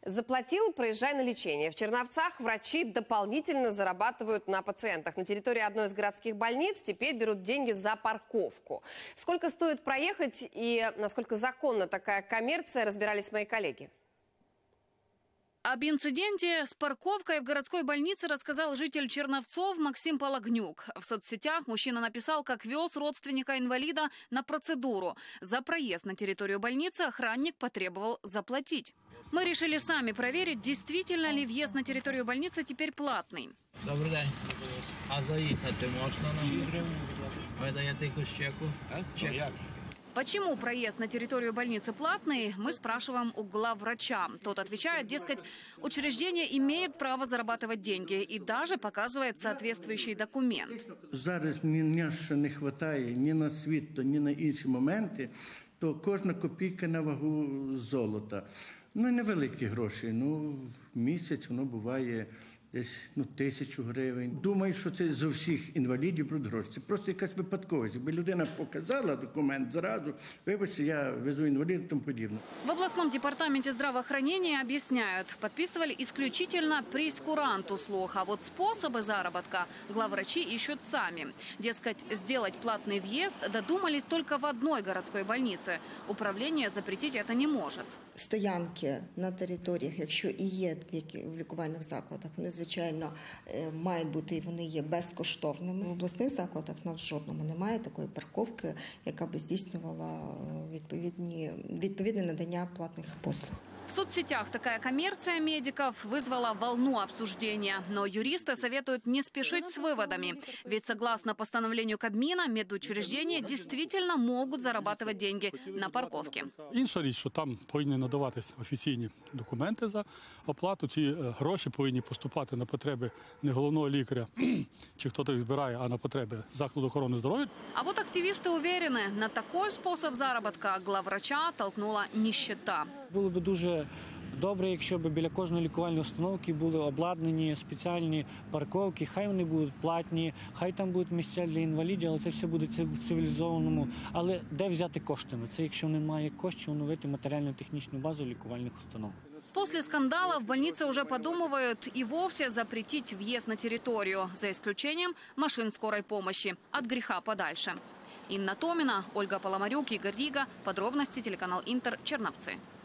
Заплатил, проезжай на лечение. В Черновцах врачи дополнительно зарабатывают на пациентах. На территории одной из городских больниц теперь берут деньги за парковку. Сколько стоит проехать и насколько законна такая коммерция, разбирались мои коллеги. Об инциденте с парковкой в городской больнице рассказал житель Черновцов Максим Пологнюк. В соцсетях мужчина написал, как вез родственника-инвалида на процедуру. За проезд на территорию больницы охранник потребовал заплатить. Мы решили сами проверить, действительно ли въезд на территорию больницы теперь платный. Добрий день. А заїхати можна нам? Ви даєте якусь чеку? Чек. Почему проезд на территорию больницы платный, мы спрашиваем у главврача. Тот отвечает, дескать, учреждение имеет право зарабатывать деньги и даже показывает соответствующий документ. Зараз ні що не вистачає ні на світло, ні на інші моменти, то кожна копійка на вагу золота. Невеликі гроші, в місяць воно буває десь 1000 гривень. Думаю, що це з усіх інвалідів будуть гроші. Це просто якась випадковість. Якби людина показала документ зразу, вибачте, я везу інваліда і тому подібне. В областном департаменте здравоохранения объясняют, подписывали исключительно прейскурант услуг, а вот способы заработка главврачи ищут сами. Дескать, сделать платный въезд додумались только в одной городской больнице. Управление запретить это не может. Стоянки на територіях, якщо і є в лікувальних закладах, вони, звичайно, мають бути і вони є безкоштовними. В обласних закладах на жодному немає такої парковки, яка би здійснювала відповідне надання платних послуг. В соцсетях такая коммерция медиков вызвала волну обсуждения. Но юристы советуют не спешить с выводами. Ведь согласно постановлению Кабмина, медучреждения действительно могут зарабатывать деньги на парковке. Інша річ, що там повинні надаватися офіційні документи за оплату. Ці гроші повинні поступати на потреби не головного лікаря, чи хто-то їх збирає, а на потреби закладу охорони здоров'я. А вот активисты уверены, на такой способ заработка главврача толкнула нищета. Було б дуже добре, якщо б біля кожної лікувальної установки були обладнані спеціальні парковки, хай вони будуть платні, хай там будуть місця для інвалідів, але це все буде в цивілізованому. Але де взяти кошти? Це якщо немає коштів, оновити матеріально-технічну базу лікувальних установ. После скандала в больнице уже подумывают и вовсе запретить въезд на территорию, за исключением машин скорой помощи. От греха подальше. Инна Томина, Ольга Поломарюк, Игорь Рига. Подробности телеканал Интер, Черновцы.